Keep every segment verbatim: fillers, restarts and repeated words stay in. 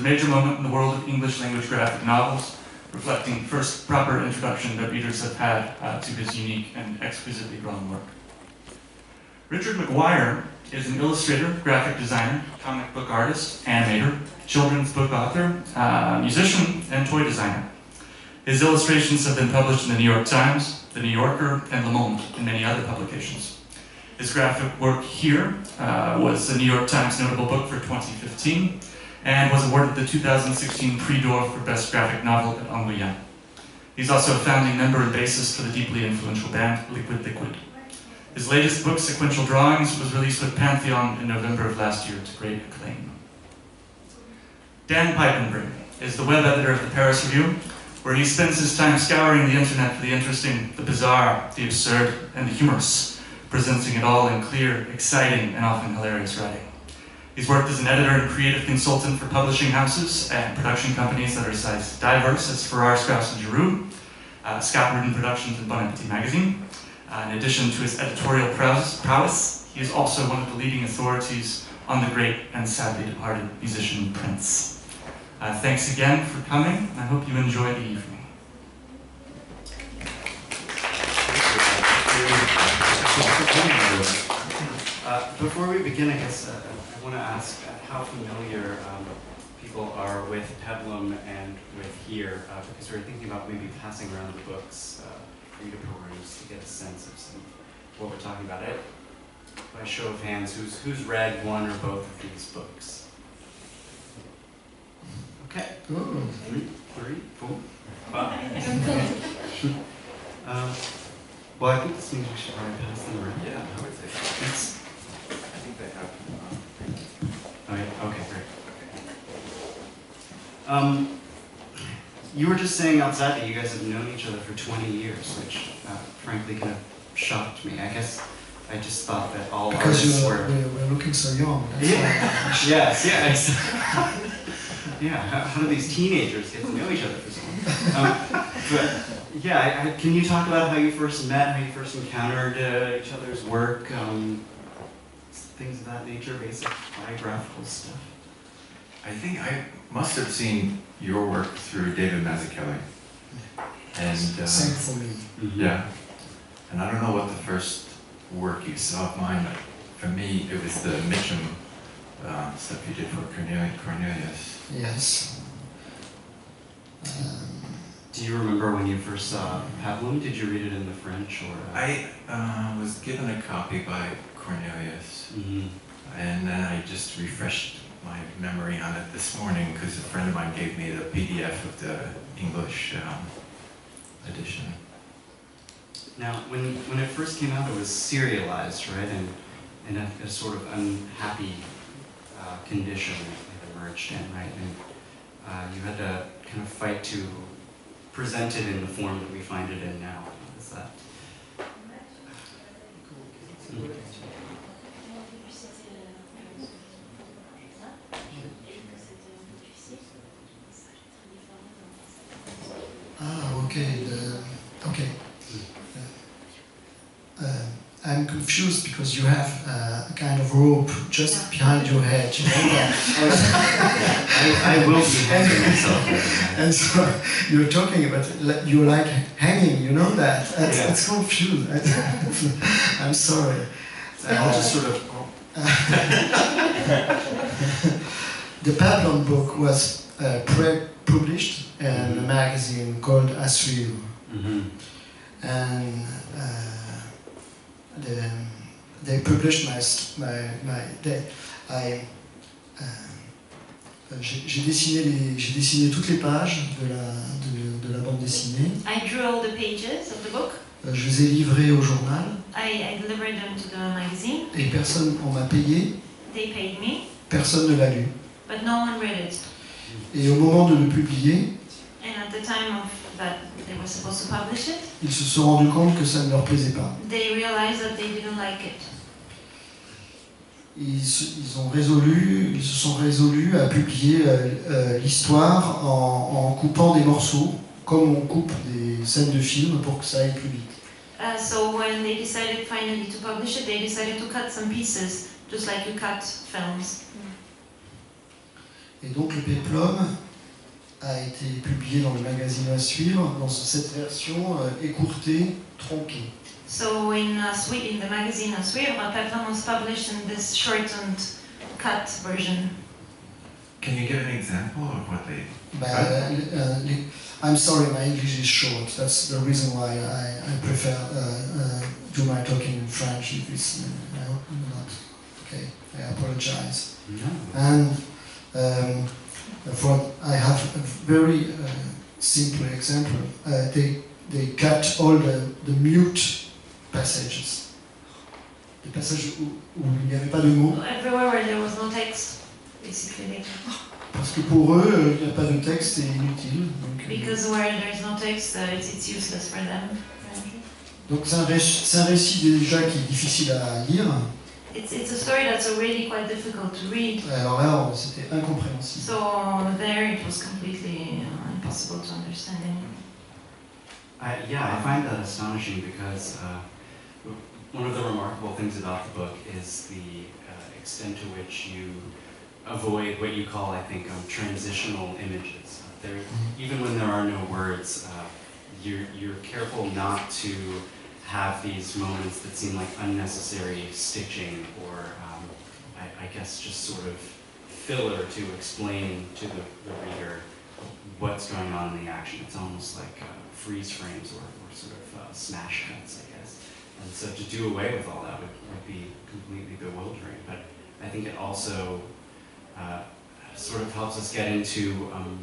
a major moment in the world of English language graphic novels, reflecting the first proper introduction that readers have had uh, to his unique and exquisitely drawn work. Richard McGuire is an illustrator, graphic designer, comic book artist, animator, children's book author, uh, musician, and toy designer. His illustrations have been published in the New York Times, the New Yorker, and Le Monde, and many other publications. His graphic work here uh, was the New York Times Notable Book for twenty fifteen, and was awarded the two thousand sixteen Prix d'Or for Best Graphic Novel at Angoulême. He's also a founding member and bassist for the deeply influential band Liquid Liquid. His latest book, Sequential Drawings, was released with Pantheon in November of last year to great acclaim. Dan Piepenbring is the web editor of the Paris Review, where he spends his time scouring the internet for the interesting, the bizarre, the absurd, and the humorous, presenting it all in clear, exciting, and often hilarious writing. He's worked as an editor and creative consultant for publishing houses and production companies that are as diverse as Farrar, Straus and Giroux, uh, Scott Rudin Productions and Bon Appetit Magazine. Uh, in addition to his editorial prowess, prowess, he is also one of the leading authorities on the great and sadly departed musician Prince. Uh, thanks again for coming, and I hope you enjoy the evening. Uh, before we begin, I guess uh, I want to ask uh, how familiar um, people are with Peplum and with here, uh, because we were thinking about maybe passing around the books uh, for you to peruse to get a sense of some, what we're talking about. It, by show of hands, who's, who's read one or both of these books? Okay. Ooh. Three, three, four, five. um, well, I think this means we should probably pass them around. Yeah, I would say so. It's, I think they have. Oh, yeah. Okay, great. Um, you were just saying outside that you guys have known each other for twenty years, which uh, frankly kind of shocked me. I guess I just thought that all because artists you're, were... we're, we're looking so young. Yeah. Yes, yes. Yeah, how, how do these teenagers get to know each other for so long? Um, but yeah, I, I, can you talk about how you first met, how you first encountered uh, each other's work, um, things of that nature, basic biographical stuff? I think I must have seen your work through David Mazzucchelli. And uh, same for me. Mm-hmm. Yeah, and I don't know what the first work you saw of mine, but for me it was the Mitchum uh, stuff you did for Cornelius. Yes. Um, Do you remember when you first saw Peplum? Did you read it in the French or? Uh... I uh, was given a copy by Cornelius, mm-hmm. and then I just refreshed my memory on it this morning because a friend of mine gave me the P D F of the English um, edition. Now, when when it first came out, it was serialized, right, and in a, a sort of unhappy uh, condition it emerged in, right, and uh, you had to kind of fight to present it in the form that we find it in now. Is that? Ah, okay. The, okay. Uh, uh, I'm confused because you have uh, a kind of rope just behind your head. You know that? I, I will be hanging myself. And so you're talking about you're like hanging. You know that? It's, yeah. it's confused. I'm sorry. I'll just sort of. The Peplum book was uh, pre-published in mm-hmm. a magazine called Asriu. Mm-hmm. And uh, the, they published my, my, my they, I, uh, j'ai dessiné les, j'ai dessiné toutes les pages de la, de, de la bande dessinée. I drew all the pages of the book. Euh, je les ai livrés au journal. I, I delivered them to the magazine. Et personne on m'a payé. They paid me. Personne ne l'a lu. But no one read it. Et au moment de le publier, and at the time of that they were supposed to publish it, ils se sont rendus compte que ça ne leur plaisait pas. They realized that they didn't like it. Ils, ils ont résolu, ils se sont résolus à publier euh, euh, l'histoire en, en coupant des morceaux, comme on coupe des scènes de films pour que ça aille plus vite. Uh, so when they decided finally to publish it, they decided to cut some pieces, just like you cut films. Et donc le Peplum a été publié dans le magazine à suivre, dans cette version euh, écourtée, tronquée. So in uh, Swe- in the magazine of Sweden, Peplum was published in this shortened, cut version. Can you give an example of what they... Bah, uh, les, I'm sorry, my English is short. That's the reason why I, I prefer uh, uh, do my talking in French. If it's uh, not okay, I apologize. No. And um, for I have a very uh, simple example. Uh, they they cut all the, the mute passages. Les passages où, où il n'y avait pas de mots. Everywhere where there was no text, basically. They Parce que pour eux, il n'y a pas de texte, c'est inutile. Donc, euh, Because where there's no text, uh, it's, it's useless for them. Apparently. donc c'est un, réc- c'est un récit déjà qui est difficile à lire. It's, it's a story that's already quite difficult to read. Alors là, c'était incompréhensible. So there it was completely uh, impossible to understand anymore. I, yeah, I find that astonishing because uh, one of the remarkable things about the book is the uh, extent to which you avoid what you call, I think, um, transitional images. Uh, there, even when there are no words, uh, you're, you're careful not to have these moments that seem like unnecessary stitching or, um, I, I guess, just sort of filler to explain to the, the reader what's going on in the action. It's almost like uh, freeze frames or, or sort of uh, smash cuts, I guess. And so to do away with all that would, would be completely bewildering. But I think it also uh, sort of helps us get into um,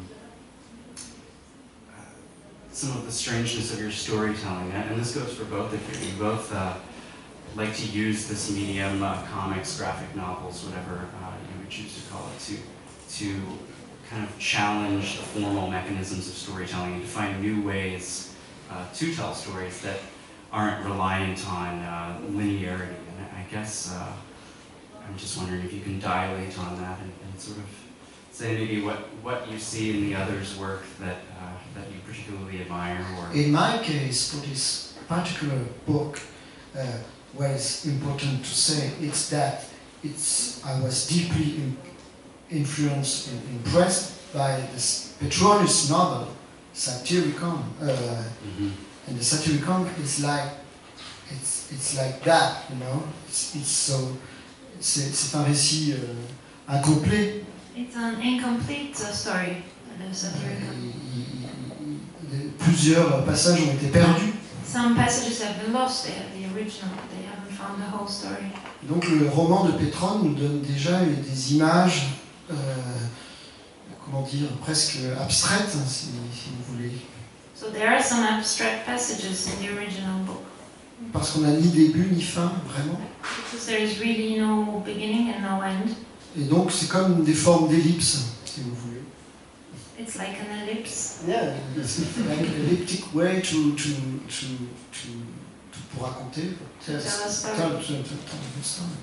uh, some of the strangeness of your storytelling. And this goes for both of you. You both uh, like to use this medium, uh, comics, graphic novels, whatever uh, you would choose to call it, to, to kind of challenge the formal mechanisms of storytelling and to find new ways uh, to tell stories that aren't reliant on uh, linearity. And I guess uh, I'm just wondering if you can dilate on that and, and sort of say maybe what, what you see in the other's work that, uh, that you particularly admire. Or In my case, for this particular book, uh, what is important to say is that it's I was deeply in, influenced and impressed by this Petronius novel, Satyricon. Uh, mm-hmm. And the Satyricon is like, it's, it's like that, you know. It's, it's so, c'est, c'est un récit euh, incomplet. It's an incomplete uh, story, the Euh, Satyricon. il- il- il- plusieurs passages ont été perdus. Some passages have been lost, they have the original, they haven't found the whole story. Donc le roman de Pétrone nous donne déjà des images, euh, comment dire, presque abstraites, si, si vous voulez. So there are some abstract passages in the original book. Parce qu'on n'a ni début ni fin, vraiment. Because there is really no beginning and no end. Et donc c'est comme des formes d'ellipse, si vous voulez. It's like an ellipse. Yeah, it's like an elliptic way to, to, to, to, to pour raconter. To tell a story. Tell- to- to- to tell a story.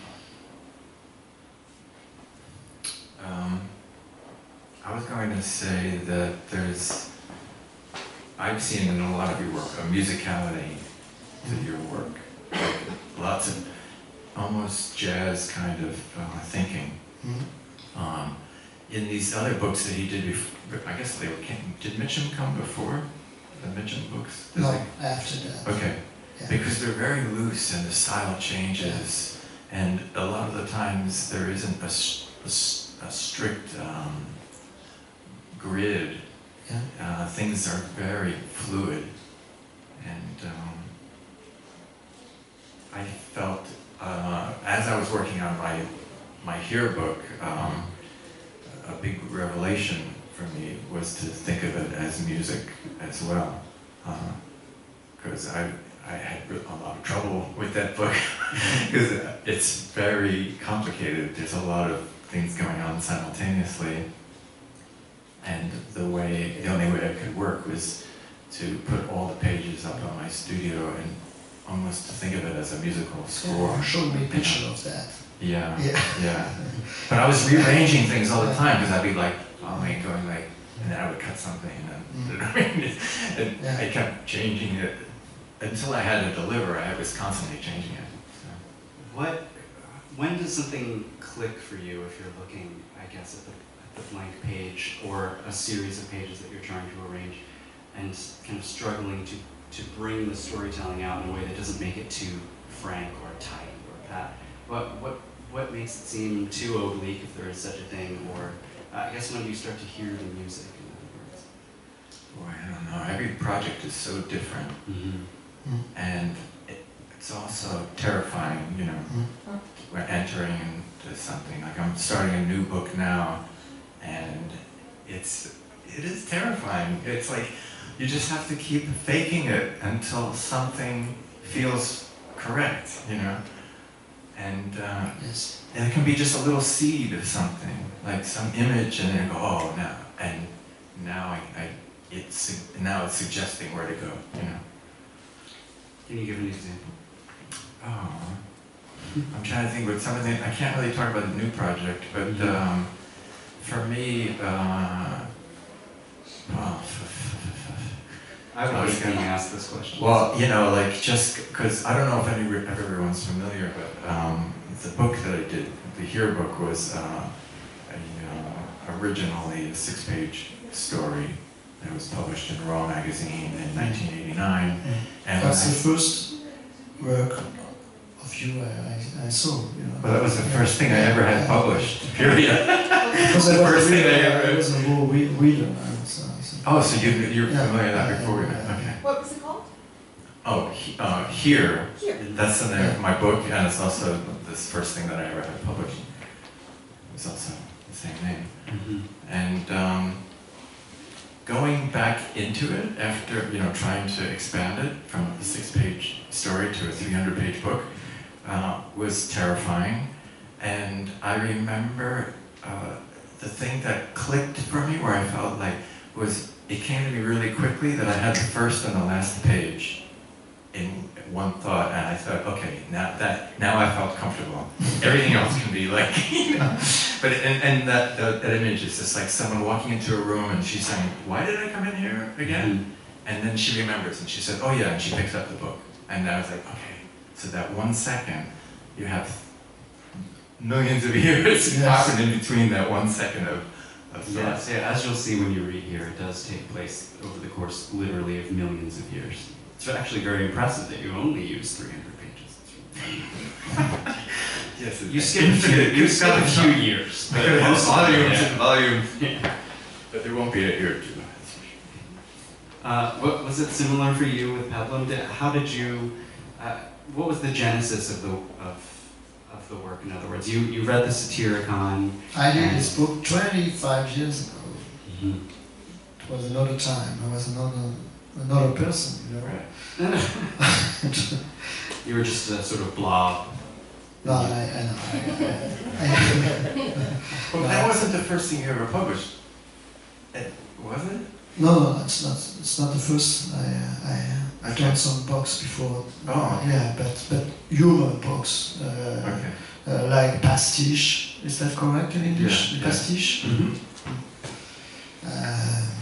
Um, I was going to say that there's, I've seen in a lot of your work, a musicality to your work. Like lots of almost jazz kind of uh, thinking. Mhm. Um, in these other books that he did before, I guess they were, came, did Mitchum come before? The Mitchum books? Does No, he- after that. Okay, Yeah. because they're very loose and the style changes, and a lot of the times there isn't a, s- a s- a strict um, grid. Yeah. Uh, things are very fluid, and um, I felt uh, as I was working on my my Here book, um, a big revelation for me was to think of it as music as well, because I I had a lot of trouble with that book because it's very complicated. There's a lot of things going on simultaneously, and the way the only way I could work was to put all the pages up on my studio and almost to think of it as a musical score. Yeah, you showed me a picture of that. Yeah, Yeah. yeah. But I was rearranging things all the time because I'd be like, following, going like, and then I would cut something, and then and Yeah. I kept changing it until I had to deliver. I was constantly changing it. So. What, when does something click for you if you're looking, I guess, at the, at the blank page or a series of pages that you're trying to arrange, and kind of struggling to, to bring the storytelling out in a way that doesn't make it too frank or tight or pat. What, what, what makes it seem too oblique, if there is such a thing, or uh, I guess when do you start to hear the music, in other words? Boy, I don't know. Every project is so different. Mm-hmm. Mm. And it, it's also terrifying, you know. Mm. We're entering into something, like I'm starting a new book now, and it's, it is terrifying. It's like, you just have to keep faking it until something feels correct, you know? And uh, Yes. and it can be just a little seed of something, like some image, and then go, oh, now, and now I, I it's now it's suggesting where to go, you know? Can you give an example? Oh, I'm trying to think with some of the, I can't really talk about the new project, but um, for me, uh, well, I would always going to ask this question. well, you know, like just because I don't know if any if everyone's familiar, but um, the book that I did, the Here book, was uh, a, uh, originally a six-page story that was published in Raw magazine in nineteen eighty-nine. And That's I, the first work of you I, I, I saw. You know. well, that was the first thing I ever had published. Period. Because I was First a thing I reader, ever- I was a raw re- reader. uh, So, so. Oh, so you you're Yeah, familiar with that yeah, before? yeah, yeah. Okay. What was it called? Oh, he, uh, Here. Here. That's the name of my book, and it's also this first thing that I ever had published. It's also the same name. Mm-hmm. And um, going back into it after, you know, trying to expand it from a six-page story to a three hundred page book uh, was terrifying. And I remember uh, the thing that clicked for me, where I felt like, was it came to me really quickly that I had the first and the last page in one thought, and I thought, okay, now that now I felt comfortable. Everything else can be like, you know. But and, and that, that that image is just like someone walking into a room and she's saying, "Why did I come in here again?" Mm-hmm. And then she remembers and she said, "Oh yeah," and she picks up the book. And I was like, okay, so that one second, you have millions of years Yes. happen in between that one second of of thought. Yes, yeah, as you'll see when you read here, it does take place over the course, literally, of millions of years. It's actually very impressive that you only use three hundred pages. Yes, You skip a few, you skip a few years. I could have most of them, volumes yeah. and volumes, Yeah. but there won't be a year or two. That's for sure. Uh, what, was it similar for you with Peplum? Did, how did you, uh, what was the genesis of the, of, of the work, in other words? You, you read the Satyricon. I did this book twenty-five years ago. Mm-hmm. It was another time. I was another another person, you know. Right. You were just a sort of blob. No, I, I know. I, I, I, Well, that wasn't the first thing you ever published, it, was it? no, no, it's not. It's not the first. I, I, I've done some books before. Oh. Yeah, but but humor books, uh, Okay. uh, like pastiche. Is that correct in English? Yeah, yeah. Pastiche. Mm-hmm. Um,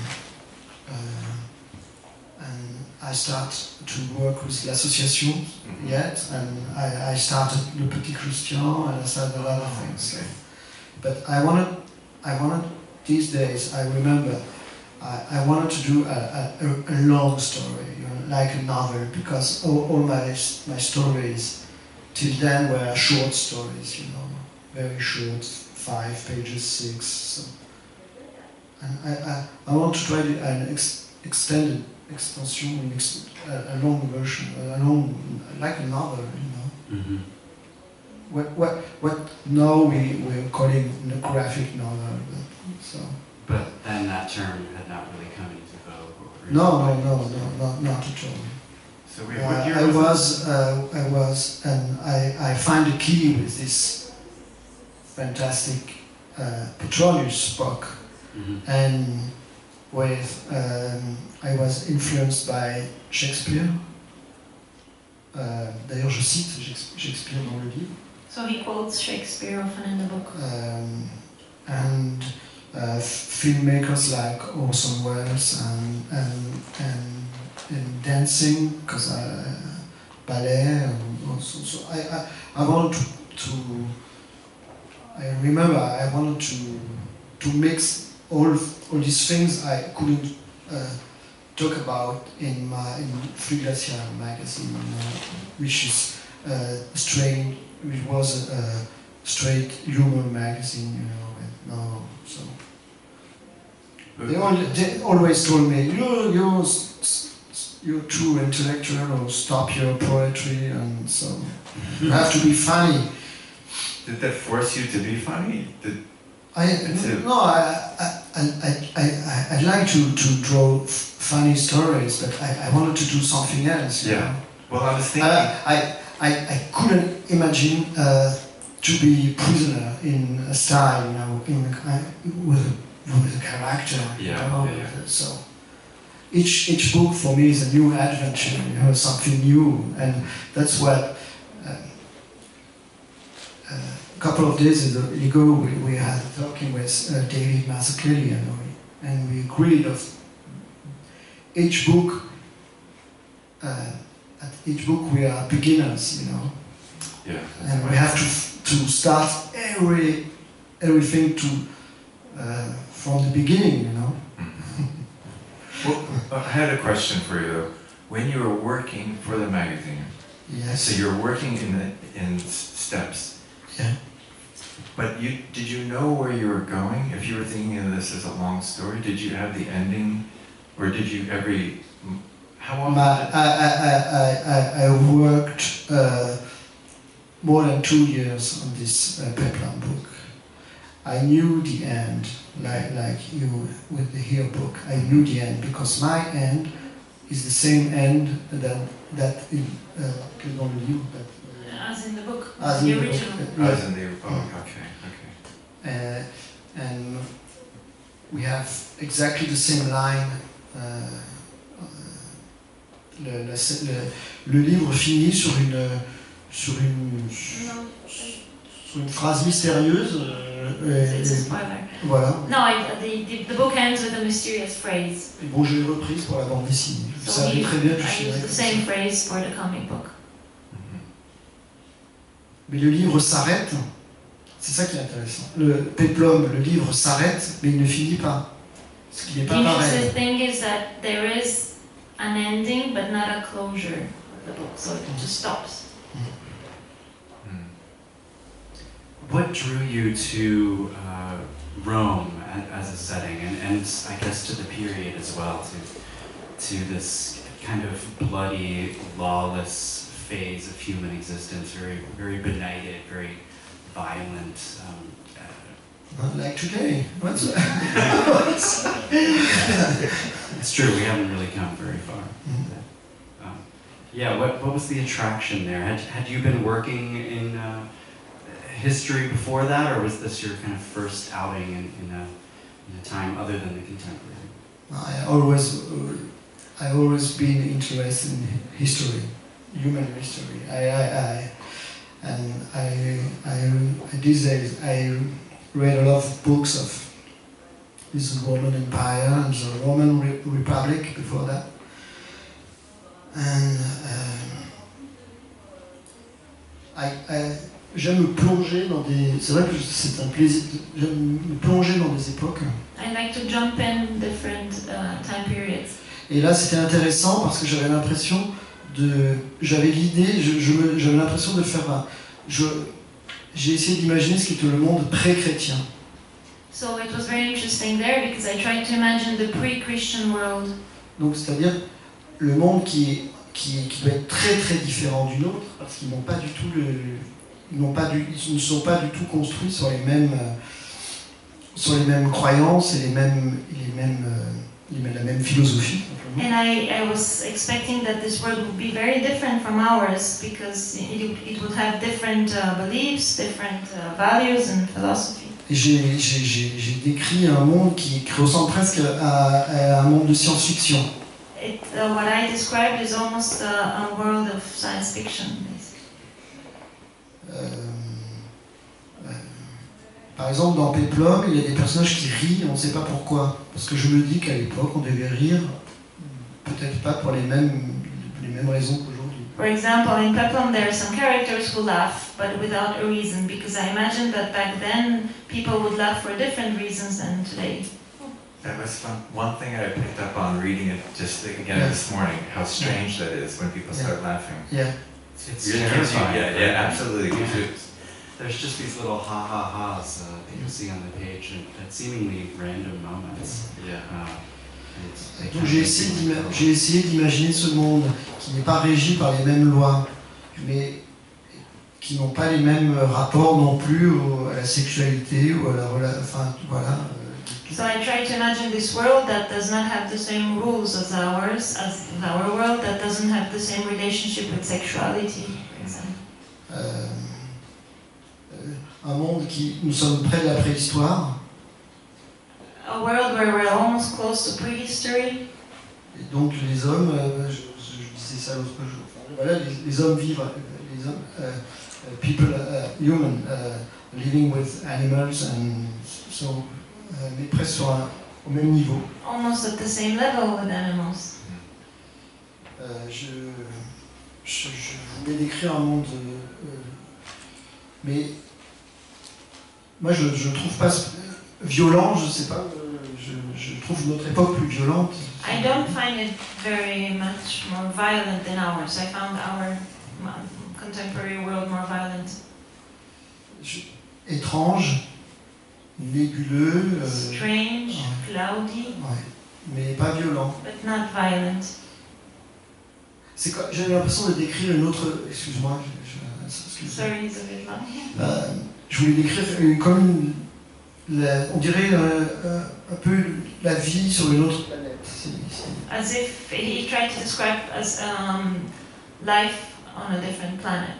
uh, and I start to work with l'association Mhm. yet, and I, I started Le Petit Christian, and I started a lot of things. Okay. But I wanted, I wanted these days. I remember, I, I wanted to do a, a, a long story, you know, like a novel, because all, all my my stories till then were short stories, you know, very short, five pages, six. So. And I, I, I want to try to, an ex, extended extension, an ex, a, a long version, a long, like a novel, you know. Mm-hmm. What what what now we we're calling the graphic novel. But, so But then that term had not really come into vogue. Or no no no no not not at all. So wait, Uh, what year I was, was uh, I was and I I find a key with this fantastic uh, Petronius book. Mm-hmm. And with um, I was influenced by Shakespeare. Euh, D'ailleurs, je cite Shakespeare dans le livre. So he quotes Shakespeare often in the book. Um, and uh, filmmakers like Orson Welles and and and, and dancing, because I ballet and also. So I I, I wanted to, to I remember I wanted to to mix all all these things I couldn't uh, talk about in my in Free Glacier magazine, uh, which is uh, straight, which was a straight humor magazine, you know. And no, so they, only, they always told me, you you you're too intellectual, or stop your poetry, and so you have to be funny. Did that force you to be funny? Did I no, I I, I, I, I I'd like to, to draw f funny stories, but I, I wanted to do something else. Yeah. Know? Well, I was thinking. I I, I, I couldn't imagine uh, to be prisoner in a style, you know, in uh, with a, with a character. Yeah, you know, yeah, yeah. So each each book for me is a new adventure, you know, something new, and that's what. Uh, uh, A couple of days ago, we, we had talking with uh, David Mazzucchelli, and we, and we agreed of each book. Uh, at each book, we are beginners, you know, Yeah. and we have to to start every everything to uh, from the beginning, you know. Well, I had a question for you though. When you were working for the magazine, Yes. so you're working in the, in steps. Yeah. But you did you know where you were going? If you were thinking of this as a long story, did you have the ending, or did you every how often? My, I, I, I, I, I worked uh, more than two years on this uh, Peplum book. I knew the end, like like you with the Here book. I knew the end because my end is the same end that that in uh, que dans le livre. That, As in the book, As the in the original. book, uh, As in the oh, okay, okay. Uh, and we have exactly the same line. Uh, le, la, le, le livre finit sur une, sur une, No, sur une phrase mystérieuse. Euh, it's a et, spoiler. voilà. No, I, the, the, the book ends with a mysterious phrase. Et bon, je l'ai reprise pour la bande dessinée. Vous So savez he, très bien que je I suis used the same phrase for the comic book. Mais le livre s'arrête. C'est ça qui est intéressant. Le Peplum, le livre s'arrête, mais il ne finit pas. Ce qui n'est The pas pareil. interesting thing is that there is an ending, but not a closure of the book, so it just stops. Hmm. What drew you to uh, Rome a- as a setting, and, and I guess to the period as well, to, to this kind of bloody, lawless phase of human existence, very, very benighted, very violent. Um, uh, Not like today. What's it's true, we haven't really come very far. Mhm. Um, yeah, what, what was the attraction there? Had, had you been working in uh, history before that, or was this your kind of first outing in, in, a, in a time other than the contemporary? I always, uh, I always been interested in history, human history. I, I, I and I, I, these days I read a lot of books of this Roman Empire and the Roman Re Republic before that, and um, I, I j'aime me plonger dans des. C'est vrai que c'est un plaisir. J'aime me plonger dans des époques. I like to jump in different uh, time periods. Et là, c'était intéressant parce que j'avais l'impression de, j'avais l'idée, je, je me- j'avais l'impression de faire un, je, j'ai essayé d'imaginer ce qu'était le monde pré-chrétien. So it was very interesting there because I tried to imagine the pre-Christian world. Donc, c'est-à-dire le monde qui, est- qui, qui doit être très très différent du nôtre parce qu'ils n'ont pas du tout le, ils n'ont pas du, ils ne sont pas du tout construits sur les mêmes, euh, sur les mêmes croyances et les mêmes, les mêmes, euh, les mêmes- la même philosophie. simplement. And I, I was expecting that this world would be very different from ours because it, it would have different uh, beliefs, different uh, values and philosophy. Et J'ai j'ai- j'ai- j'ai décrit un monde qui, qui ressemble presque à, à un monde de science-fiction. It, uh, what I described is almost uh, a world of science fiction, basically. Euh, euh, par exemple, dans Peplum, il y a des personnages qui rient, on ne sait pas pourquoi. Parce que je me dis qu'à l'époque, on devait rire, peut-être pas pour les mêmes, les mêmes raisons qu'aujourd'hui. For example, in Peplum there are some characters who laugh, but without a reason, because I imagine that back then people would laugh for different reasons than today. That was fun. One thing I picked up on reading it just again Yeah. this morning, how strange that is when people Yeah. start laughing. Yeah. It's Really gives you- terrifying. yeah, yeah, absolutely. Yeah. Gives you- There's just these little ha ha ha's uh, that you see on the page at, at seemingly random moments. Yeah. Uh, and it's- they Donc kind of j'ai make essayé, you d'ima- uncomfortable. j'ai essayé d'imaginer ce monde qui n'est pas régi par les mêmes lois, mais qui n'ont pas les mêmes rapports non plus au- à la sexualité ou à la relation. Enfin, voilà. euh, So I try to imagine this world that does not have the same rules as ours, as our world, that doesn't have the same relationship with sexuality, for example. euh, euh, un monde qui. Nous sommes près de la préhistoire, A world where we're almost close to prehistory, et donc les hommes, euh, je, je disais ça l'autre jour, enfin, voilà, les, les hommes vivent, euh, les hommes, euh, euh, people, uh, human, uh, living with animals, and so, euh, mais presque sur un- au même niveau. almost at the same level with animals. Euh, je, je, je voulais décrire un monde, euh, euh, mais moi je ne trouve pas ce- violent, je sais pas, euh, je, je trouve notre époque plus violente. I don't find it very much more violent than ours. I found our um, contemporary world more violent. Je- étrange, nébuleux, euh, Strange, ouais. cloudy, ouais, mais pas violent. but not violent. C'est quoi- J'ai l'impression de décrire une autre. Excuse-moi. Je, je- excuse-moi. Sorry, it's a bit long. Euh, je voulais décrire une- comme une- la- on dirait euh, euh, un peu la vie sur une autre planète. C'est- c'est- As if he tried to describe as um, life on a different planet.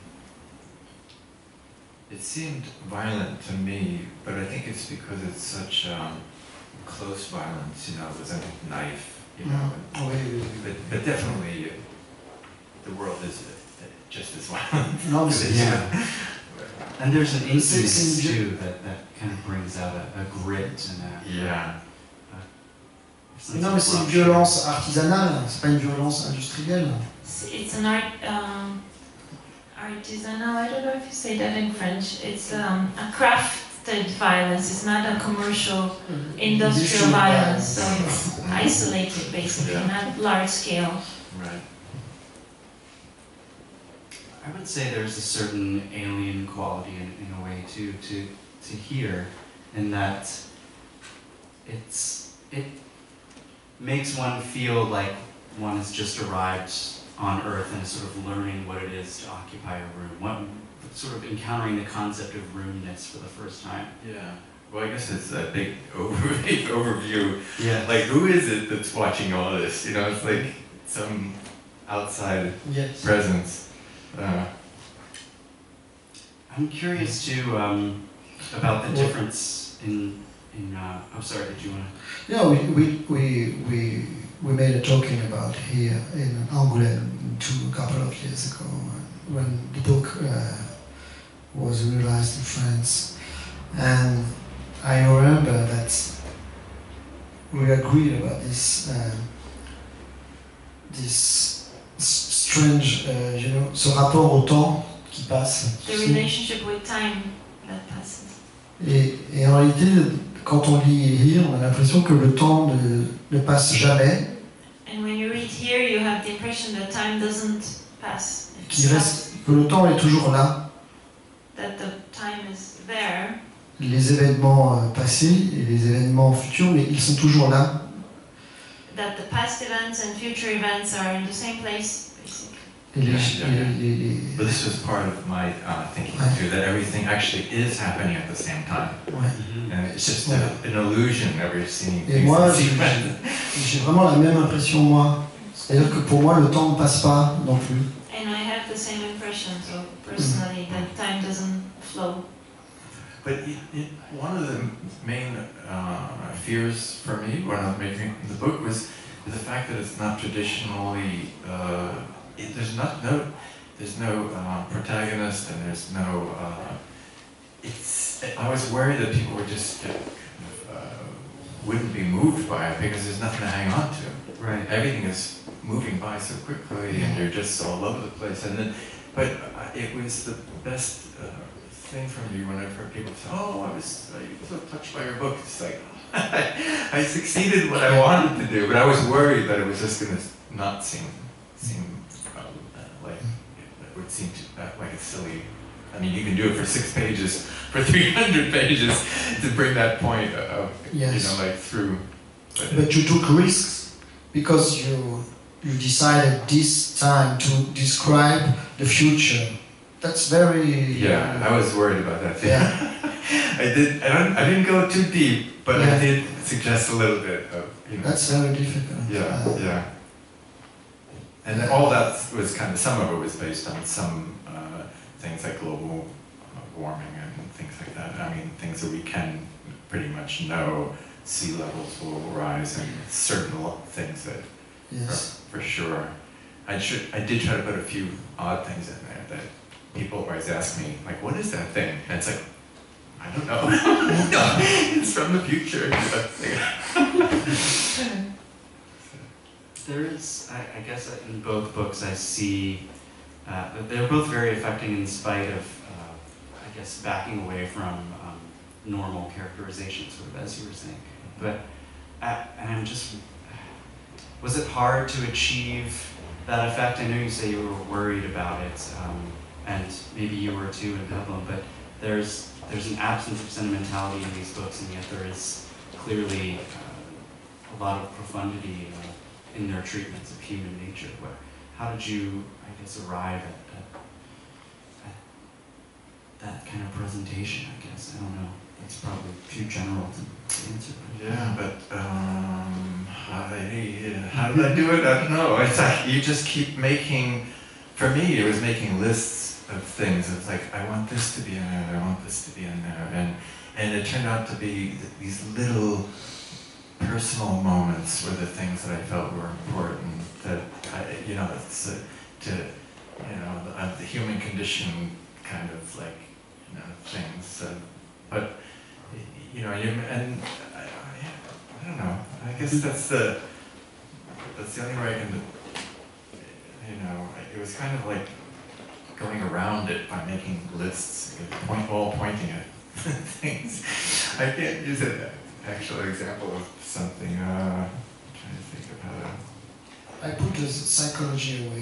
It seemed violent to me, but I think it's because it's such um, close violence, you know, with a knife, you know. Mm. Oui, oui, oui. But, but definitely, uh, the world is uh, just as violent. Non, mais c'est Yeah. And there's an C'est- c'est intimacy une- too that, that kind of brings out a, a grit and a, Yeah. a sense Non, of mais c'est une rupture. violence artisanale, c'est pas une violence industrielle. It's, it's an art, um, artisanal, I don't know if you say that in French. It's um, a crafted violence, it's not a commercial industrial violence, so it's isolated basically, Yeah. not large scale. Right. I would say there's a certain alien quality in, in a way too to to hear, in that it's it makes one feel like one has just arrived on Earth and is sort of learning what it is to occupy a room, one, sort of encountering the concept of roomness for the first time. Yeah. Well, I guess it's a big over- overview. Yeah. Like, who is it that's watching all this? You know, it's like some outside Yes. presence. Uh, I'm curious too um, about the difference in in. Uh, oh, sorry. Did you want to? Yeah, we, we, we, we, we made a talking about here in Angoulême two, a couple of years ago when the book uh, was realized in France. And I remember that we agreed about this, uh, this s- strange, uh, you know, ce rapport au temps qui passe. The relationship with time that passes. Et, et en réalité, quand on lit Here, on a l'impression que le temps ne, ne passe jamais, And when you read here, you have the impression that time doesn't pass. It qu'il reste, que le temps est toujours là. That the time is there, Les événements euh, passés et les événements futurs, mais ils sont toujours là. that the past events and future events are in the same place, basically. Et les, Yeah, yeah, et yeah. les- les- but this was part of my uh, thinking Right. too, that everything actually is happening at the same time. ouais. And it's just a, an illusion that we're seeing Et things moi, in j'ai sequence. j'ai vraiment la même impression, moi. C'est-à-dire que pour moi, le temps ne passe pas non plus. And I have the same impression, so personally, that time doesn't flow. But it, it, one of the main uh, fears for me when I was making the book was the fact that it's not traditionally. Uh, it, there's not no, there's no uh, protagonist and there's no. Uh, it's. I was worried that people would just get, kind of, uh, wouldn't be moved by it because there's nothing to hang on to. Right. Everything is moving by so quickly, and you're just all over the place. And then, but uh, it was the best uh, thing for me when I've heard people say, "Oh, I was, I was so touched by your book." It's like I succeeded in what I wanted to do, but I was worried that it was just going to not seem seem um, uh, like it would seem to, uh, like it's silly. I mean, you can do it for six pages, for three hundred pages, to bring that point of, yes. you know, like through. But, but you took risks because you you decided this time to describe the future. That's very. Yeah, uh, I was worried about that. Yeah. I did. I don't. I didn't go too deep, but yeah. I did suggest a little bit of. You know. That's very difficult. Yeah, uh, yeah. And then all that was kind of, some of it was based on some uh, things like global warming and things like that. I mean, things that we can pretty much know. Sea levels will rise, and certain things that, yes. for, for sure. I should. I did try to put a few odd things in there that people always ask me, like, "What is that thing?" And it's like, I don't know. No, it's from the future. There is, I, I guess, in both books, I see uh, that they're both very affecting in spite of, uh, I guess, backing away from um, normal characterization, sort of as you were saying. But, uh, and I'm just, was it hard to achieve that effect? I know you say you were worried about it, um, and maybe you were too in Peplum, but there's there's an absence of sentimentality in these books, and yet there is clearly uh, a lot of profundity uh, in their treatments of human nature. What, how did you, I guess, arrive at, at, at that kind of presentation, I guess? I don't know. It's probably too general to answer. Yeah, but um, how, how did I do it? I don't know. It's like you just keep making, for me, it was making lists of things. It's like, I want this to be in there, I want this to be in there. And, and it turned out to be these little personal moments were the things that I felt were important. That, I, you know, it's, uh, to, you know, the, uh, the human condition kind of like, you know, things. Uh, but, you know, you, and I, I, I don't know. I guess that's the that's the only way I can. You know, it was kind of like going around it by making lists, point all pointing at things. I can't use an actual example of something. Uh, I'm trying to think of how to. I put the psychology away.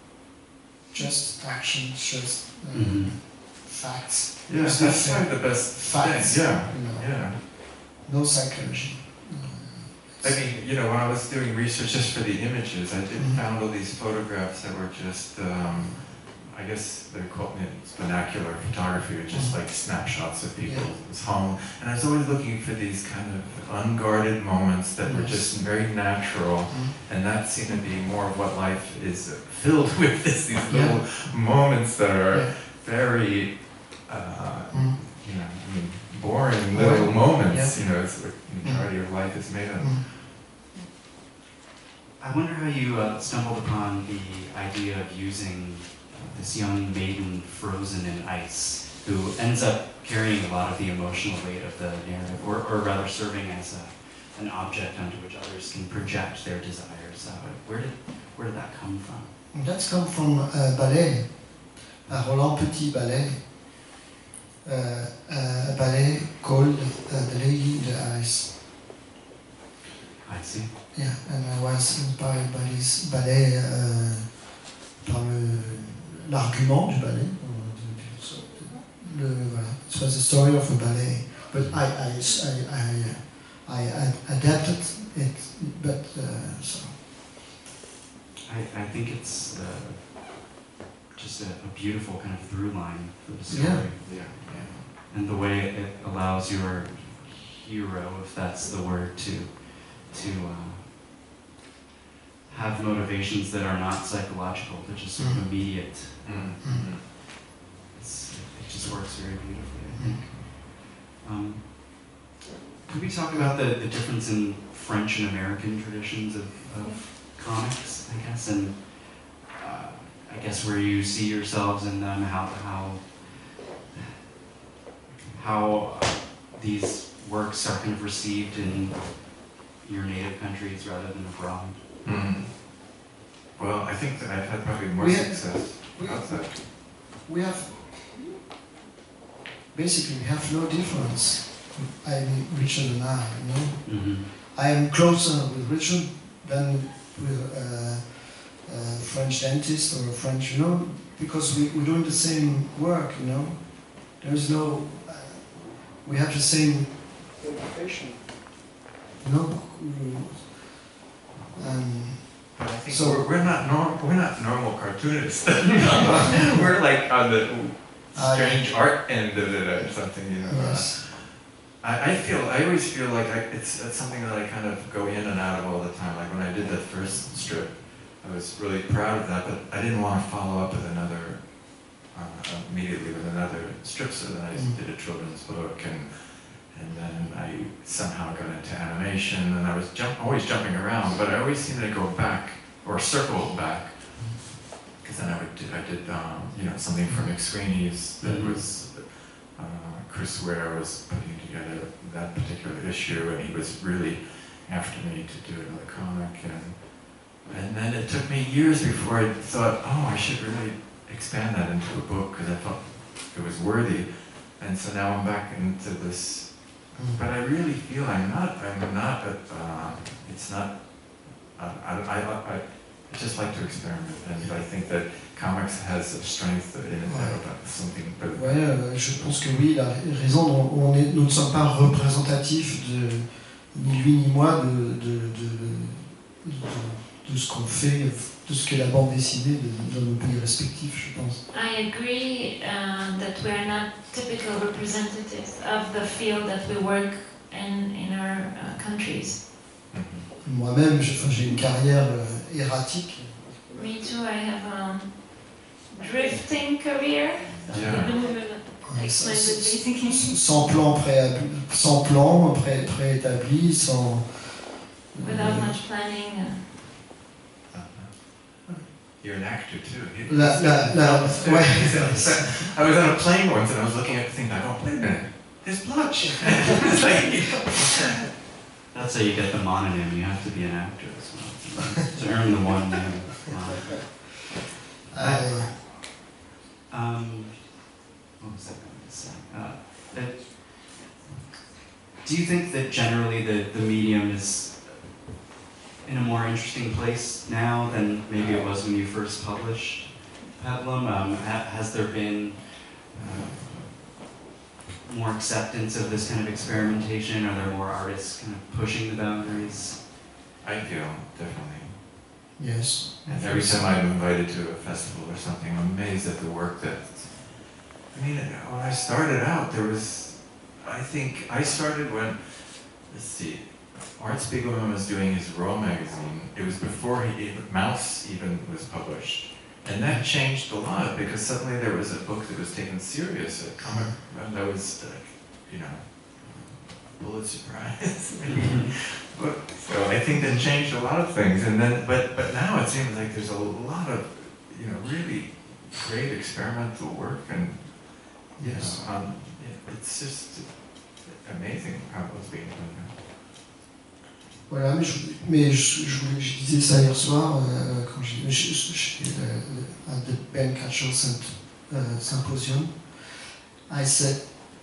Just action, just um, mm-hmm. facts. Yeah, that's nothing. probably the best Facts. thing. Yeah, you know. yeah. No psychology. I mean, you know, when I was doing research just for the images, I did mm-hmm. found all these photographs that were just, um, I guess they're called it's vernacular photography, or just mm-hmm. like snapshots of people's yeah. home. And I was always looking for these kind of unguarded moments that yes. were just very natural, mm-hmm. and that seemed to be more of what life is filled with. This these little yeah. moments that are yeah. very. Uh, mm. you know, I mean, boring little moments, yeah. you know, it's what the majority of life is made of. Mm. I wonder how you uh, stumbled upon the idea of using uh, this young maiden frozen in ice, who ends up carrying a lot of the emotional weight of the narrative, or, or rather serving as a, an object onto which others can project their desires. Uh, where did where did that come from? That's come from a ballet, a Roland Petit ballet. Uh, uh, a ballet called uh, The Lady in the Ice. I see. Yeah, and I was inspired by this ballet, uh, par le, l'argument du ballet. Le, voilà. It was the story of a ballet, but I, I, I, I, I adapted it, but uh, so. I, I think it's uh, just a, a beautiful kind of through line for the story. Yeah. Yeah. And the way it allows your hero, if that's the word, to to uh, have motivations that are not psychological, they're just sort of mm-hmm. immediate. Mm-hmm. It's, it just works very beautifully, I think. Um, could we talk about the, the difference in French and American traditions of, of comics, I guess, and uh, I guess where you see yourselves in them, how how how uh, these works are kind of received in your native countries rather than abroad? Mm. Well, I think that I've had probably more We have- success we- outside. We have, basically, we have no difference. I mean, Richard and I, you know. Mm-hmm. I am closer with Richard than with a, a French dentist or a French, you know, because we, we're doing the same work, you know. There's no, uh, we have the same occupation, you know. Um, But I think So- we're, we're not norm, we're not normal cartoonists. We're like on the strange art end of it or something, you know. yes. I, I feel, I always feel like I, it's, it's something that I kind of go in and out of all the time. Like when I did the first strip, I was really proud of that, but I didn't want to follow up with another, uh, immediately with another strip, so then I Mm. did a children's book, and and then I somehow got into animation, and I was jump, always jumping around, but I always seemed to go back, or circle back, because then I would do, I did, um, you know, something for McSweeney's that Mhm. was, uh, Chris Ware was putting together that particular issue, and he was really after me to do another comic, and and then it took me years before I thought, oh, I should really expand that into a book, because I thought it was worthy, and so now I'm back into this. But I really feel I'm not, I'm not, a, uh, it's not, uh, I, I, I, I just like to experiment, and I think that comics has a strength in it, Ouais. about something, but Ouais, euh, je pense que oui, il a raison. On, on est, nous ne sommes pas représentatifs de ni lui ni moi de, de, de, de, de ce qu'on fait, de ce qu'est la bande dessinée de, de nos pays respectifs, je pense. I agree uh, that we are not typical representatives of the field that we work in in our uh, countries. mhm. Moi-même, j'ai enfin, j'ai une carrière euh, erratique. Me too, I have a drifting career. Yeah. Explain the drifting. Sans plan préétabli, sans plan pré, préétabli, sans. Without much planning. uh, Uh-huh. You're an actor too. You- La, la, la, ouais. I was on a plane once and I was looking at the thing like, oh, wait a minute, there's Blutch. It's like, That's how you get the mononym. You have to be an actor as well to earn the one name. Ah, Um, what was I going to say? Uh, that, do you think that generally the, the medium is in a more interesting place now than maybe it was when you first published Peplum? Um, ha, has there been uh, more acceptance of this kind of experimentation? Are there more artists kind of pushing the boundaries? I feel, definitely. yes. And every time I'm invited to a festival or something, I'm amazed at the work that, I mean, when I started out, there was, I think, I started when, let's see, Art Spiegelman was doing his Raw magazine. It was before he, even, Mouse even was published. And that changed a lot, because suddenly there was a book that was taken serious, a comic, and that was, uh, you know, Pulitzer Prize. But, so I think that changed a lot of things, and then, but but now it seems like there's a lot of, you know, really great experimental work, and you Yes. know, um, it- it's just amazing how it was being done. Voilà, mais je, mais je, je, voulais- je disais ça hier soir euh, quand j'ai j'étais à the Ben Catchell uh, Symposium. I said,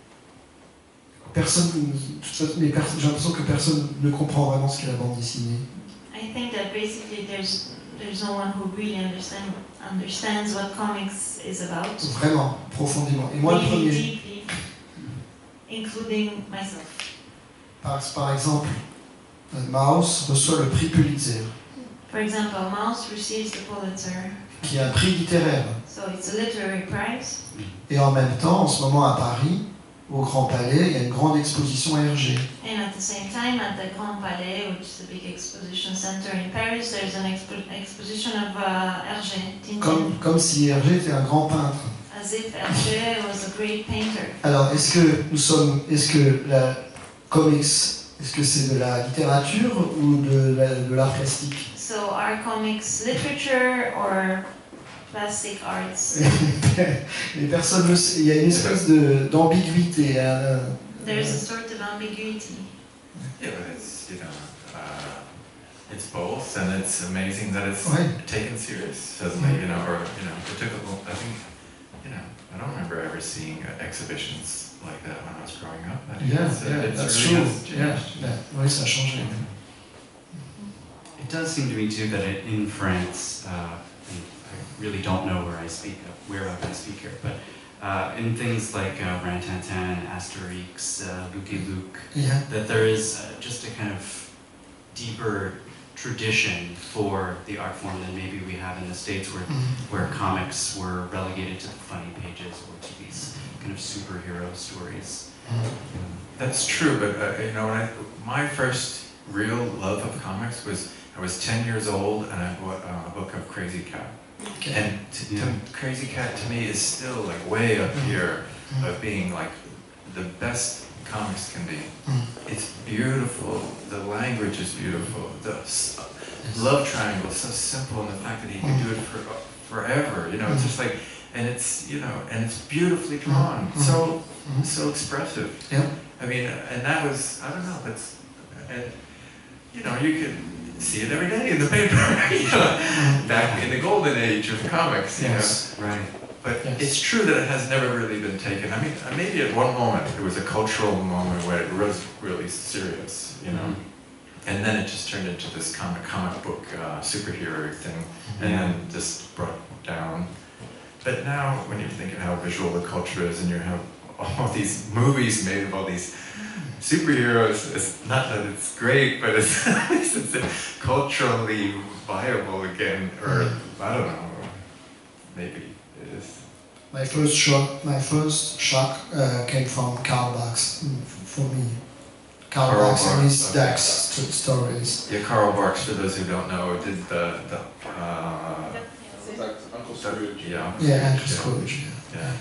personne, de toute façon, mais pers- j'ai l'impression que personne ne comprend vraiment ce qu'est la bande dessinée. I think that basically there's there's no one who really understand understands what comics is about. Vraiment, profondément. Et moi, le Really premier, deeply, including myself. par, par exemple, euh, Maus reçoit le prix Pulitzer, For example, Mouse receives the Pulitzer, qui est un prix littéraire. so it's a literary prize. Et en même temps, en ce moment à Paris, au Grand Palais, il y a une grande exposition R G. And at the same time, at the Grand Palais, which is a big exposition center in Paris, there's an expo- exposition of uh, Hergé, Tintin, Comme, comme si Hergé était un grand peintre. as if Hergé was a great painter. Alors, est-ce que nous sommes, est-ce que la comics, est-ce que c'est de la littérature ou de, la- de l'art plastique? So are comics literature or plastic arts? Les personnes, ne s- il y a une espèce de, d'ambiguïté. hein. There's a sort of ambiguity. Yeah, but it's, you know, uh, it's both, and it's amazing that it's Right. taken serious, doesn't it? You know, or you know, it took a little, I think, you know, I don't remember ever seeing uh, exhibitions like that when I was growing up. I think Yeah, it's, uh, yeah, it's that's really true. has Yeah, changed. yeah. Oui, ça a changé. It does seem to me too that it, in France, uh, and I really don't know where I speak, where I'm going to speak here, but uh, in things like uh, Rintintin, Asterix, uh, Lucky Luke, Yeah. that there is uh, just a kind of deeper tradition for the art form than maybe we have in the States, where Mhm. where comics were relegated to the funny pages or to these kind of superhero stories. That's true, but uh, you know, when I, my first real love of comics was I was ten years old and I bought uh, a book of Crazy Cat. Okay. And to, to, Yeah. Crazy Cat to me is still like way up here of being like the best comics can be. Mm. It's beautiful. The language is beautiful. The s- Yes. love triangle is so simple, and the fact that he can do it for forever. You know, it's just like, and it's you know, and it's beautifully drawn. Mm. So Mhm. so expressive. Yeah. I mean, and that was I don't know. That's and you know you could see it every day in the paper. You know, back in the golden age of comics. You Yes. know. Right. But Yes. it's true that it has never really been taken. I mean, uh, maybe at one moment it was a cultural moment where it was really serious, you know, and then it just turned into this comic comic book uh, superhero thing, and Yeah. then just brought down. But now, when you think of how visual the culture is, and you have all these movies made of all these superheroes, it's not that it's great, but it's, it's culturally viable again, or I don't know, maybe. It is. My first shock, my first shock uh, came from Karl Barks mm, for me. Karl Karl Barks and his Barks, Dax okay. st- stories. Yeah, Karl Barks, for those who don't know, did the, the uh, Like Uncle Scrooge. yeah. Yeah, Uncle Scrooge. Yeah. Yeah.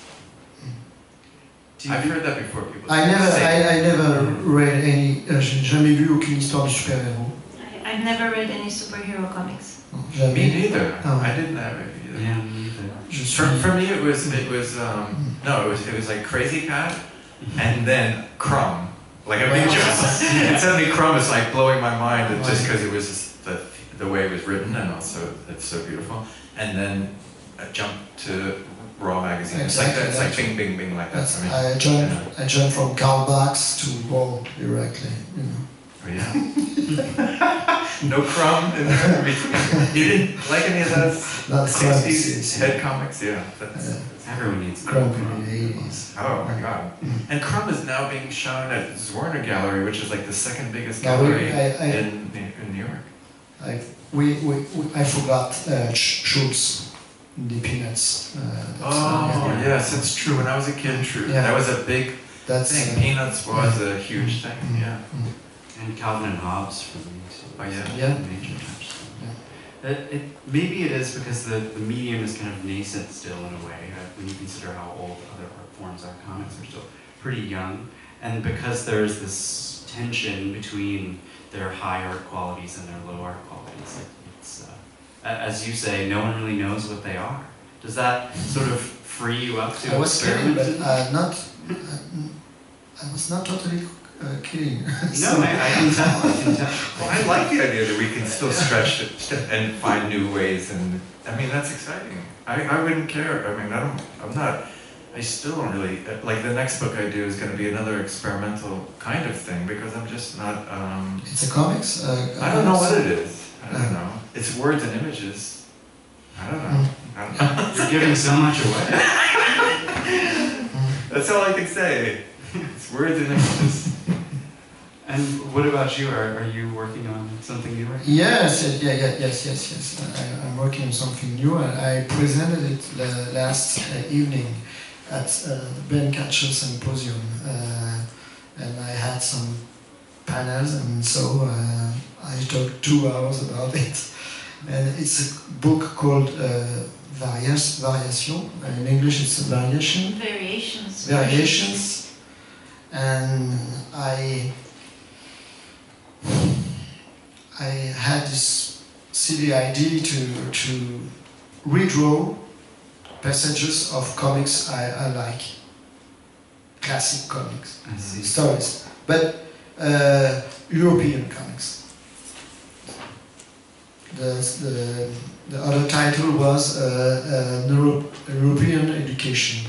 Do you I've heard that before. People I never, say I, I never read any. Euh, J'ai jamais lu aucune histoire de super-héros. I- I've never read any superhero comics. Non, Me jamais. neither. Oh. I didn't have it either. Yeah, me either. Je suis. For, for me, it was it was um, no, it was it was like Crazy Cat, and then Crumb, like a big jump. And suddenly Crumb is like blowing my mind, and just because it was just the the way it was written, and also it's so beautiful. And then a jump to Raw magazine. It's like that. It's like Bing Bing Bing like that. That's, I mean, I jumped. I jumped from Karl Barks to Raw directly. You know. oh, yeah. No Crumb in there. You didn't like any of those Not sixties Crumb, head comics? Yeah. That's, Yeah. Everyone needs Crumb in the eighties. Oh my god. And Crumb is now being shown at Zwerner Gallery, which is like the second biggest Now we- gallery I- I- in, in New York. I, we, we, we, I forgot uh, Sch- Schultz, the Peanuts. Uh, that's, Oh, uh, yes, it's true. When I was a kid, true. Yeah. That was a big That's thing. uh, Peanuts was a huge thing, Mm. yeah. And Calvin and Hobbes for me too. Oh, yeah. Yeah. Major touchstone. It, it, maybe it is because the, the medium is kind of nascent still in a way, uh, when you consider how old other art forms are. Comics are still pretty young, and because there's this tension between their high art qualities and their low art qualities, it, it's, uh, a- as you say, no one really knows what they are. Does that sort of free you up to I was kidding, experiment? but uh, not. Uh, I was not totally uh, kidding. No, I, I can tell. I can tell. Well, I like the idea that we can still stretch it and find new ways, and I mean, that's exciting. I, I wouldn't care. I mean, I don't, I'm not, I still don't really, like the next book I do is going to be another experimental kind of thing, because I'm just not, um, It's a comics. Uh, I don't know comics. what it is. I don't know. It's words and images. I don't know. I don't know. You're giving so much away. That's all I can say. It's words and images. And what about you? Are, are you working on something new right now? Yes, yes, yeah, yeah, yes, yes, yes. I, I'm working on something new. I, I presented it uh, last uh, evening at uh, the Ben Catcher Symposium, uh, and I had some panels, and so uh, I talked two hours about it. And it's a book called uh, Varias, Variation. In English, it's a variation. Variations. Variations, and I I had this silly idea to to redraw passages of comics I, I like, classic comics, I see. stories, but uh, European comics. the, the, the other title was uh, uh, Euro European Education.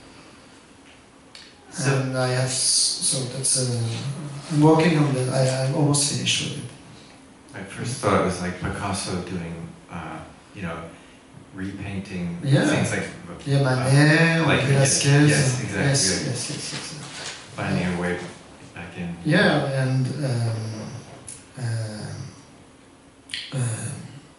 So, and I have, so that's, uh, I'm working on that, I, I'm almost finished with it. I first thought it was like Picasso doing, uh, you know, repainting Yeah. things like Yeah, Manet, uh, like Velasquez. yes, exactly. Yes, yes, yes, yes. Finding a way back in. Yeah, and um, um, um,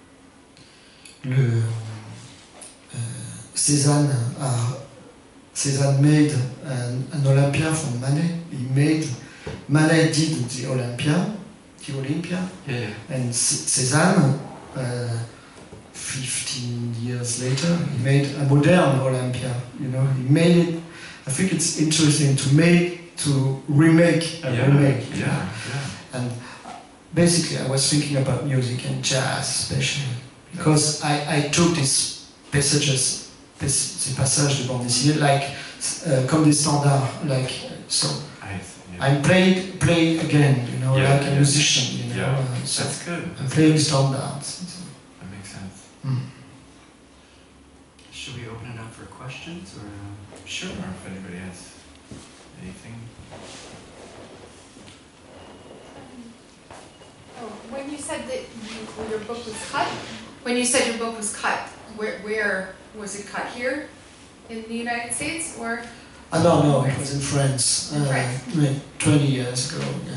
le, uh, Cézanne, uh, Cézanne made an, an Olympia from Manet. He made, Manet did the Olympia, the Olympia, Yeah, yeah. and C- Cézanne, uh, fifteen years later, he made a modern Olympia. You know, he made it. I think it's interesting to make, to remake a yeah, remake. Yeah, yeah. And basically, I was thinking about music and jazz, especially because I, I took these passages, ces passages de bande dessinée, like uh, comme des standards, like so. I, yeah. I played play again, you know, Yeah, like a yeah. musician, you know. Yeah, Uh, so that's good. I'm That's playing good. standards. That makes sense. Mm. should we open it up for questions or? Uh... Sure, if anybody has anything. Oh, when you said that you, your book was cut, when you said your book was cut, where, where was it cut? Here in the United States or? I don't know, it was in France, In uh, France. like twenty years ago. Yeah.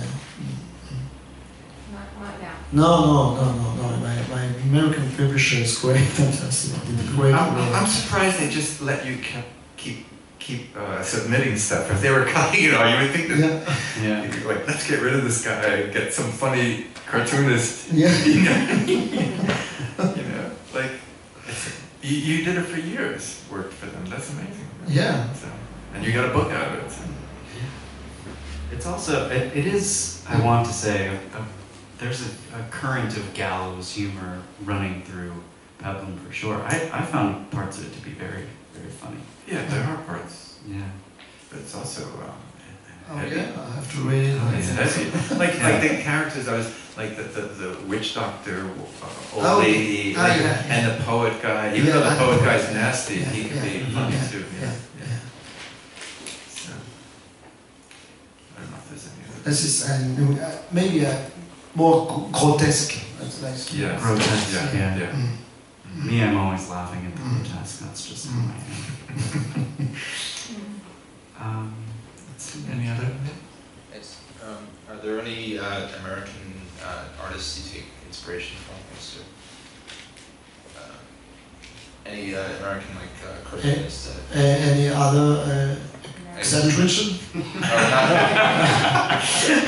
Not, not now. No, no, no, no, no. My, my American publisher is great, fantastic. Did a great I'm, work. I'm surprised they just let you keep keep keep uh, submitting stuff. If they were cutting it all, you would think that Yeah, Yeah. you'd be like, let's get rid of this guy, get some funny cartoonist. yeah. You know, you know, like it's, you, you did it for years, worked for them. That's amazing. Yeah. So, and you got a book out of it. So. It's also, it, it is, I want to say, a, a, there's a, a current of gallows humor running through Peplum for sure. I, I found parts of it to be very, very funny. Yeah, there are parts, Yeah. but it's also um, Oh heavy. yeah, I have to read it. It's heavy. Like like the characters, I was like the the, the witch doctor, uh, old Oh, lady, ah, like, yeah, yeah. and the poet guy. Even Yeah, though the I- poet guy's nasty, yeah, he can yeah, be yeah, funny yeah, too. yeah, Yeah, yeah. So, I don't know if there's any other. This is and uh, maybe a more gr- grotesque. That's like Yes. Grotesque, Yeah, yeah. yeah. Mm. Me, I'm always laughing at the Mm. grotesque. That's just Mm. who I am. Um, let's see. Any other? Yes. Um, are there any uh, American uh, artists you take inspiration from? Yes, or, uh, any uh, American like uh, cartoonists? Uh, any other uh, eccentrician? Uh, oh,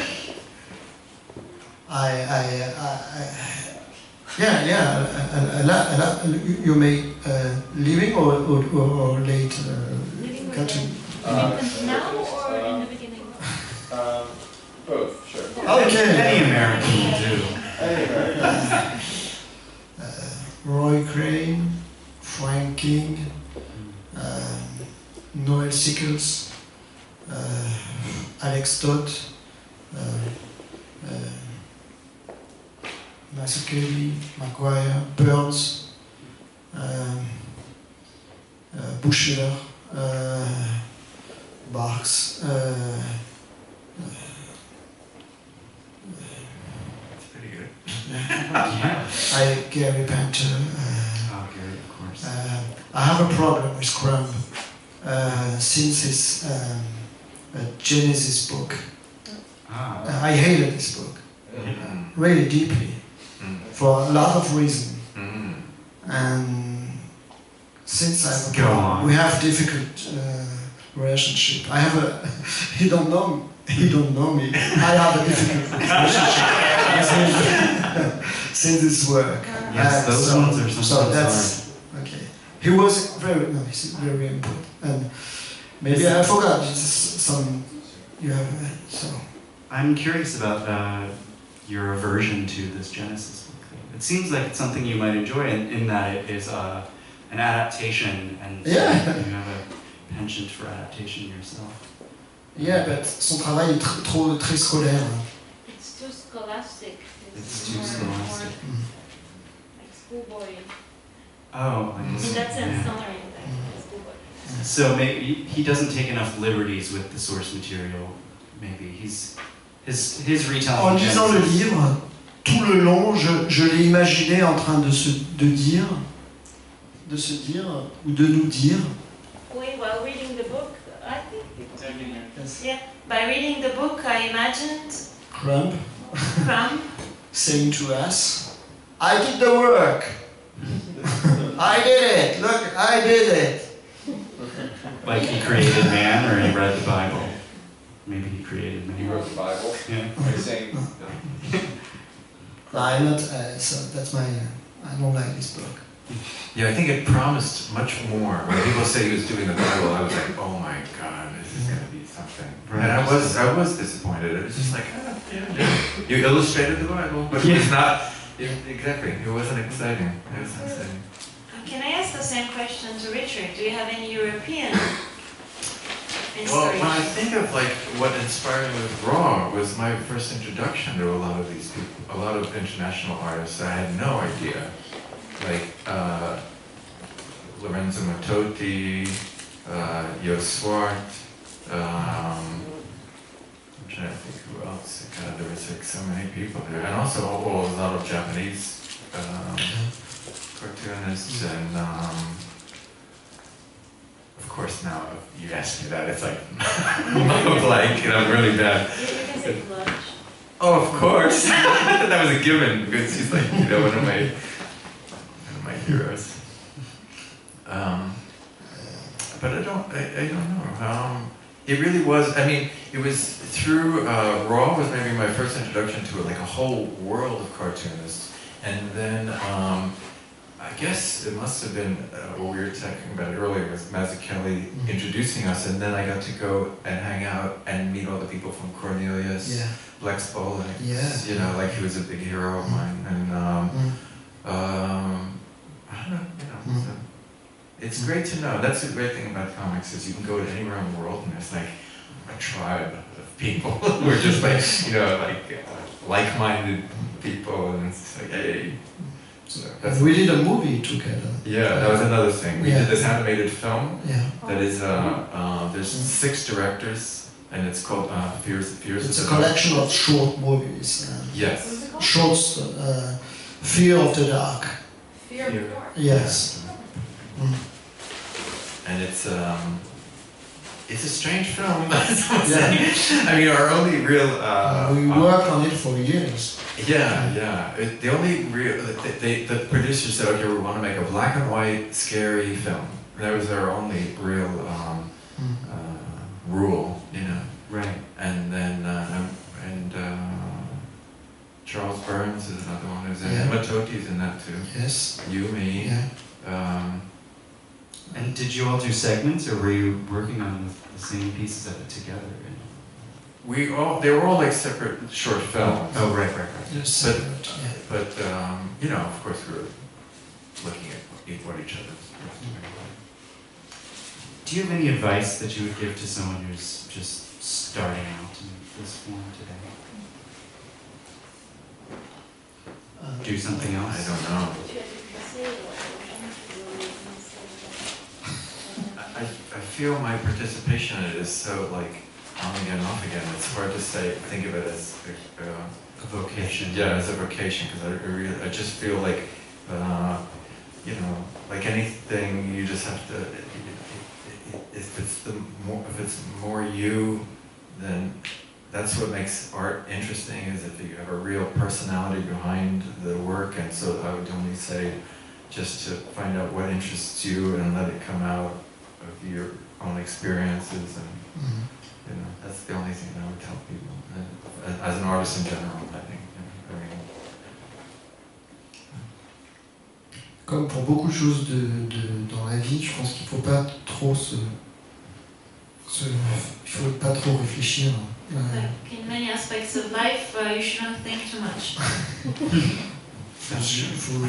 I, I, I, I, yeah, yeah. A, a, a, lot- a, lot- you you make uh, living or or, or, or late uh, Living with cartoon. Uh, now or in the beginning? um, both, sure. Okay. Any American will do. Any American. Uh, Roy Crane, Frank King, um, Noel Sickles, uh, Alex Todd, uh, uh, Mazzucchelli, McGuire, Burns, um, uh, Boucher, uh, Barks, uh, It's pretty good. Yeah. I, Gary Panther. Uh, Oh, Gary, of course. uh, I have a problem with Crumb uh, since his um, uh, Genesis book. Ah. Uh, I hated this book Mm. really deeply Mm. for a lot of reasons. Mm. And since I have a Go problem, on. we have difficult uh, relationship. I have a he don't know he don't know me. I have a difficult relationship with him since this work. Yes, And those so, ones are so sometimes that's okay. He was very no, he's very important. And maybe I forgot just some you have uh, so I'm curious about uh, your aversion to this Genesis book. It seems like it's something you might enjoy in, in that it is uh, an adaptation and Yeah. you have a penchant for adaptation yourself. yeah, but son travail est tr- trop très scolaire. It's too scholastic. It's too more- scholastic. Mm. schoolboy. Oh, like In this. that sense, Yeah. tolerant, like schoolboy. So maybe he doesn't take enough liberties with the source material. Maybe he's his his retelling. En lisant le Genesis- livre, tout le long, je, je l'ai imaginé en train de se de dire, de se dire ou de nous dire. We, while reading the book, I think, Yes. yeah, by reading the book, I imagined Crumb Crumb saying to us, "I did the work. I did it. Look, I did it." Like he created man, or he read the Bible. Maybe he created man. You wrote the Bible? Yeah. Are you saying? No, I'm not. Uh, so that's my. Uh, I don't like this book. Yeah, I think it promised much more. When people say he was doing the Bible, I was like, oh my God, this is going to be something. Right. And I was, I was disappointed. It was just like, ah, yeah, yeah. You illustrated the Bible, but it was not. It, exactly, it wasn't exciting. It was exciting. Can I ask the same question to Richard? Do you have any European Well, when I inspiration? think of like what inspired me with Raw was my first introduction to a lot of these people, a lot of international artists I had no idea. Like uh, Lorenzo Mattotti, uh, Jo Swart, um, I'm trying to think who else. God, there was like so many people there. And also oh, a lot of Japanese um, cartoonists and um, of course now you ask me that, it's like I'm blank and I'm really bad. You, you can say Blutch. Oh, of course. That was a given because he's like, you know, one of my one of my heroes. Um, but I don't, I, I don't know. Um, it really was. I mean, it was through uh, Raw was maybe my first introduction to like a whole world of cartoonists, and then um, I guess it must have been uh, what we were talking about earlier was Mazzucchelli Mhm. introducing us, and then I got to go and hang out and meet all the people from Cornelius. Yeah. Blex Bowling, Yeah. you know, like he was a big hero of mine, and um, Mm. um, I don't know, you know, Mm. so it's great to know. That's the great thing about comics is you can go to anywhere in the world and there's like a tribe of people who are just like, you know, like uh, like-minded people, and it's just like, hey. So that's, We did a movie together. yeah, that was another thing. We Yeah. did this animated film Yeah. that is, uh, uh, there's six directors, and it's called uh, Fears, Fears It's of a the Dark. collection of short movies. Uh, Yes. What's it called? shorts, uh, Fear of the Dark. Fear of the Fear. Dark. Yes. Mm. And it's um, it's a strange film. That's what I'm Yeah. saying. I mean, our only real. Uh, we uh, worked on it for years. Yeah, yeah. It, the only real, they, they, the producers said, okay, we want to make a black and white, scary film. That was our only real um, Mm. uh, rule, you know. Right. And then uh, and uh, Charles Burns is another one who's in Yeah. it. Matotti's in that too. Yes. You, me. Yeah. Um, And did you all do segments, or were you working on the, the same pieces of it together? we all, they were all like separate short films. Oh, right, right, right. Yes. But- Yeah. But, um, you know, of course, we were looking at what each other was doing. Do you have any advice that you would give to someone who's just starting out in this form today? Uh, Do something I else? don't know. I, I feel my participation in it is so like on again, off again. It's hard to say, think of it as uh, A vocation. yeah, as a vocation, because I, I really, I just feel like, uh, you know, like anything, you just have to. It, it, it, if it's the more, if it's more you, then that's what makes art interesting. Is if you have a real personality behind the work, and so I would only say, just to find out what interests you and let it come out of your own experiences, and Mhm. you know, that's the only thing I would tell people. And as an artist in general, I think. You know, I mean, Comme pour beaucoup de choses de, de, dans la vie, je pense qu'il ne faut pas trop se, se. Il faut pas trop réfléchir. Euh, Like in many aspects of life, uh, you shouldn't think too much. il faut,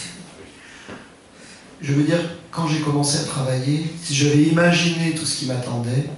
je veux dire, quand j'ai commencé à travailler, si j'avais imaginé tout ce qui m'attendait,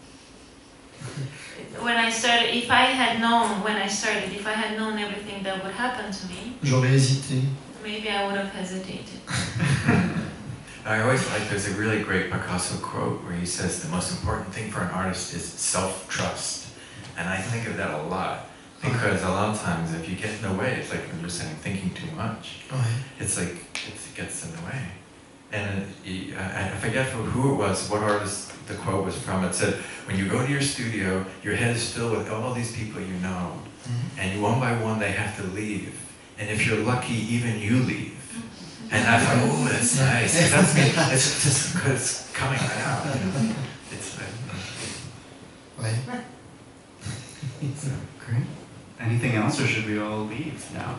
When I started, if I had known when I started, if I had known everything that would happen to me, j'aurais hésité. maybe I would have hesitated. I always like, there's a really great Picasso quote where he says the most important thing for an artist is self-trust. And I think of that a lot, because a lot of times if you get in the way, it's like when you're saying thinking too much, it's like it gets in the way. And it, I forget who it was, what artist the quote was from. It said, when you go to your studio, your head is filled with all these people you know, mm-hmm. and one by one they have to leave. And if you're lucky, even you leave. And I thought, oh, that's nice. That's me. It's just because it's coming out. You know? It's like, right. So, great. Anything else, or should we all leave now?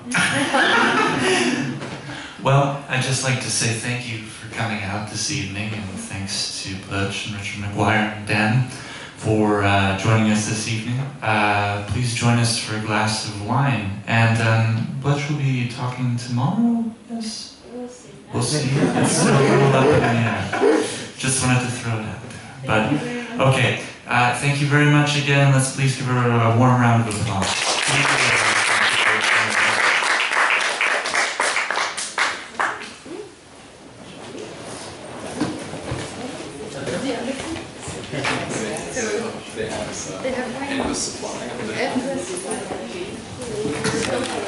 Well, I'd just like to say thank you for coming out this evening, and thanks to Blutch and Richard McGuire and Dan for uh, joining us this evening. Uh, please join us for a glass of wine. And um, Blutch will be talking tomorrow, yes? We'll see. We'll see. It's still a little up in the air. Just wanted to throw it out there. But, okay. Uh, thank you very much again. Let's please give her a warm round of applause. Thank you. They have endless supply. endless supply.